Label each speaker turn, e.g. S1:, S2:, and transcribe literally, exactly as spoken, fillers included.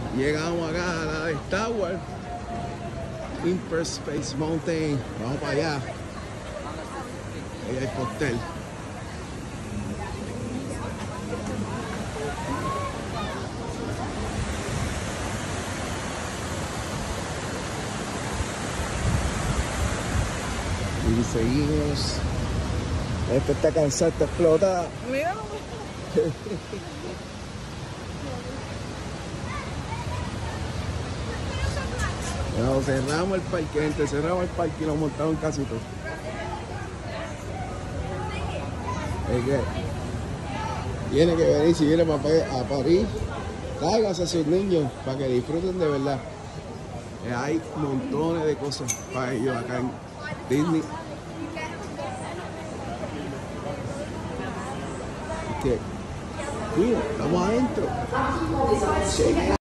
S1: Llegamos acá a la de Star Wars, Empire Space Mountain. Vamos para allá. Ahí hay postel. Y seguimos. Esta está cansada, está explotada.
S2: Mira.
S1: No, cerramos el parque, gente, cerramos el parque y lo montamos casi todo. Es que tiene que venir, si viene a París, tráigase a sus niños para que disfruten de verdad. Eh, hay montones de cosas para ellos acá en Disney. Que, mira, estamos adentro.